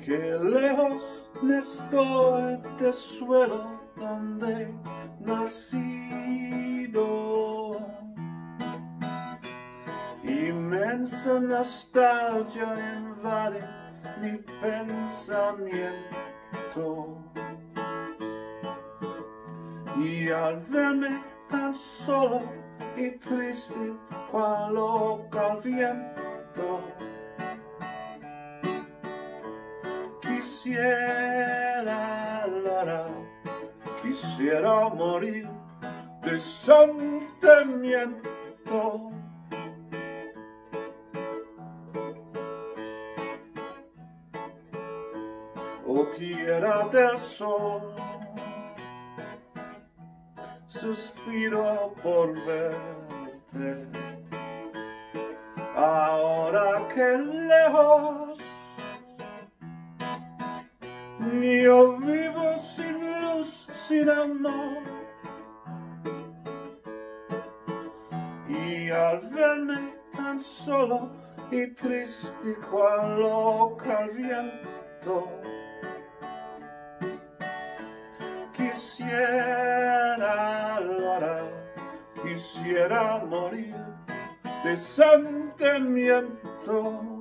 que lejos estoy del suelo donde he nacido. Inmensa nostalgia invade mi pensamiento, y al verme tan solo y triste cual loca al viento, quisiera morir de sentimiento. Oh, tierra del sol, suspiro por verte, ahora que lejos yo vivo sin luz, sin amor, y al verme tan solo y triste cual loca al viento, quisiera morir de sentimiento.